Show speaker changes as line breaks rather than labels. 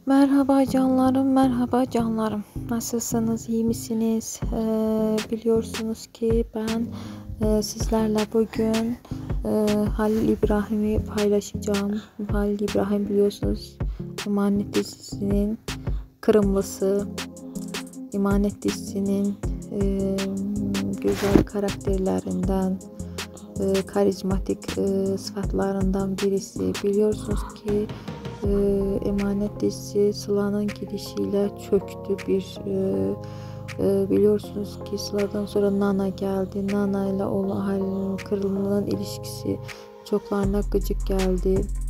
Merhaba canlarım, merhaba canlarım. Nasılsınız, iyi misiniz? Biliyorsunuz ki ben sizlerle bugün Halil İbrahim'i paylaşacağım. Halil İbrahim biliyorsunuz Emanet dizisinin Kırımlısı. Emanet dizisinin güzel karakterlerinden, karizmatik sıfatlarından birisi. Biliyorsunuz ki Emanet dizisi Sıla'nın gidişiyle çöktü. Biliyorsunuz ki Sıla'dan sonra Nana geldi. Nana ile olan Halil'in Kırımlı'nın ilişkisi çoklarına gıcık geldi.